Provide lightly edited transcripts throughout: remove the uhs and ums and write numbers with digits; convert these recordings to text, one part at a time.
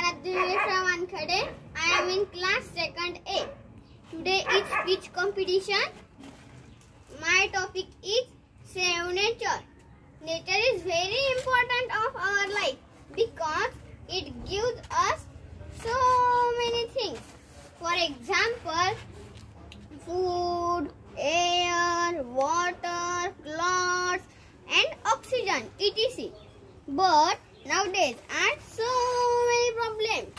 Siddharth from Ankhade. I am in class 2nd A. Today is speech competition. My topic is save nature. Nature is very important of our life because it gives us so many things. For example, food, air, water, clothes and oxygen, etc. But nowadays, and so many problems.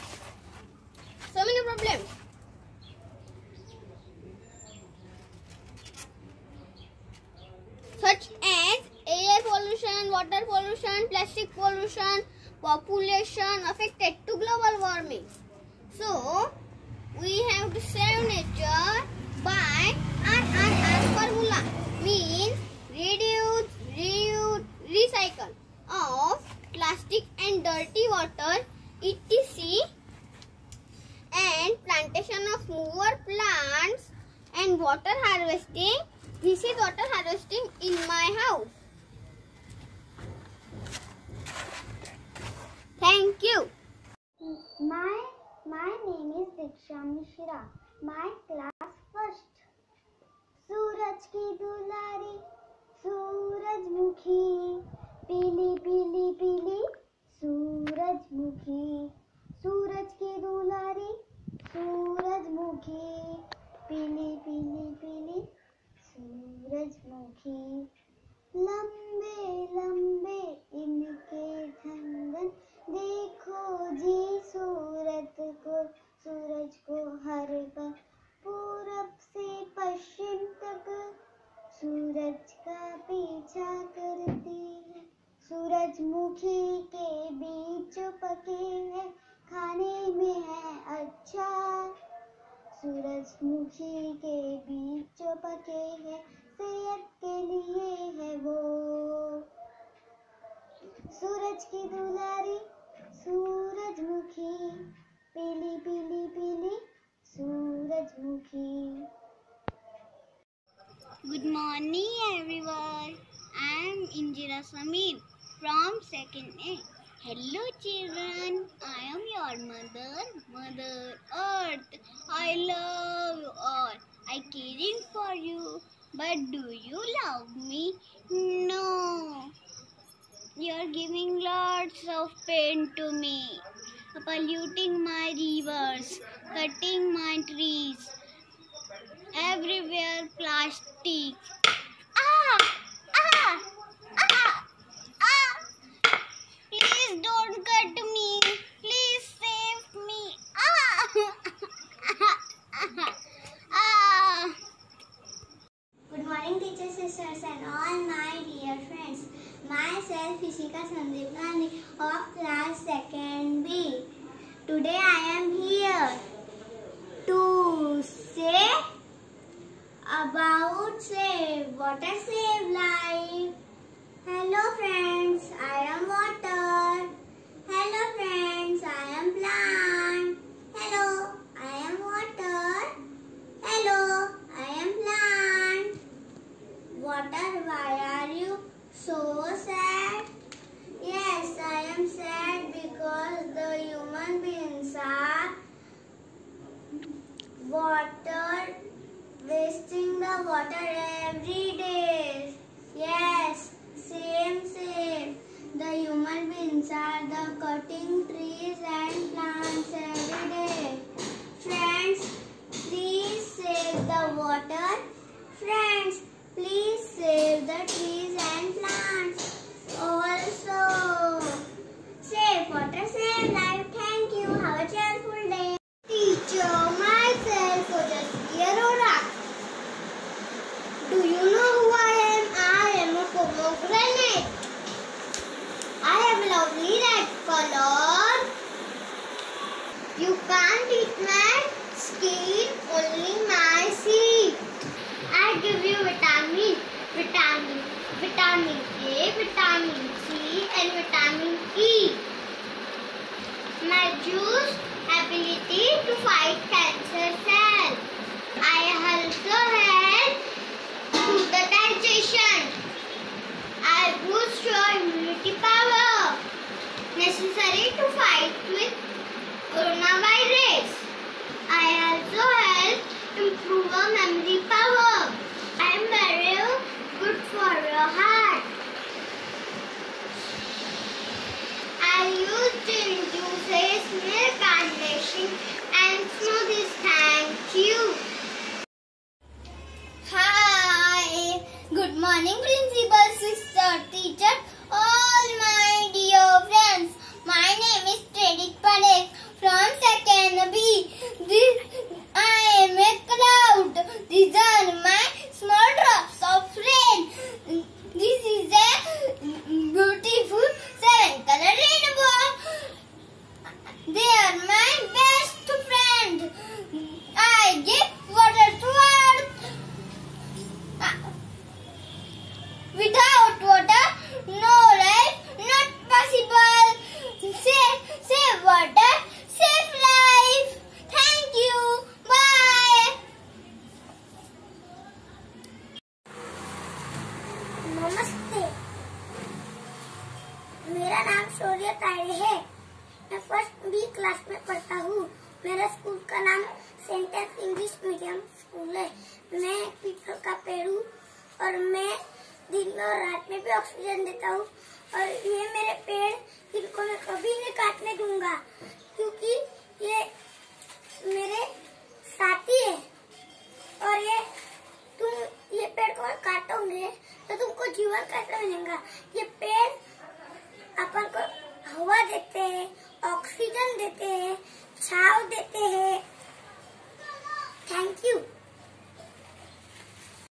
Such as air pollution, water pollution, plastic pollution, population affected to global warming. So, we have to save nature by RRR formula, means reduce, reuse, recycle of plastic and dirty water, etc. and plantation of more plants and water harvesting. This is water harvesting in my house. Thank you. My name is Diksha Mishra. My class first. सूरज की दुलारी सूरजमुखी पीली पीली पीली सूरजमुखी सूरज की दुलारी सूरजमुखी पीली पीली पीली सूरजमुखी लंबे लंबे इनके धंगन देखो जी सूरज को हर पल पूरब से पश्चिम तक सूरज का पीछा करती है सूरजमुखी के बीज पके हैं खाने में है अच्छा सूरजमुखी के बीज पके हैं सेहत के लिए है वो सूरज की दुलारी सूरजमुखी पीली पीली पीली सूरजमुखी. Good morning everyone. I am Injira Sameer from 2nd A. Hello children. I am your Mother Earth. I love you all. I caring for you. But do you love me? No. You are giving lots of pain to me. Polluting my rivers, cutting my trees, everywhere plastic. Please don't cut me. Please save me. Good morning teachers, sisters and all my dear friends. Myself Ishika Sandeep Gandhi of class 2nd B. Today I am here to say about save water, save life. Hello friends, I am water. Hello friends, I am plant. Hello, I am water. Hello, I am plant. Water, why are you so sad? Yes, I am sad because the human beings are wasting the water every day. Yes, same. The human beings are the cutting trees and plants every day. Friends, please save the water. Friends, please save the trees and plants. Also, save water, save life. Thank you. Have a cheerful day. Teacher, myself, Yadora. Do you know who I am? I am a pomegranate. I have lovely red color. You can't eat my skin, only my seed. I give you vitamin A, vitamin C and vitamin E. My juice ability to fight cancer cells. I also help to the digestion. I boost your immunity power necessary to fight with These are my small drops of rain. This is a beautiful 7-color rainbow. They are my best friend. I give water to earth. Without water, no life, not possible. Save water, save life. Thank you. Bye. नमस्ते, मेरा नाम शौर्य तायड़े है। मैं first B class में पढ़ता हूँ। मेरा school का नाम सेंटर इंग्लिश मीडियम स्कूल है। मैं पीपल का पेड़ हूँ और मैं दिन में और रात में भी ऑक्सीजन देता हूँ। और ये मेरे पेड़, इनको मैं कभी नहीं काटने दूंगा, क्योंकि ये मेरे साथी है। और तुम ये पेड़ को काटोगे तो तुमको जीवन कैसे मिलेगा। ये पेड़ अपन को हवा देते हैं, ऑक्सीजन देते हैं, छांव देते हैं। Thank you.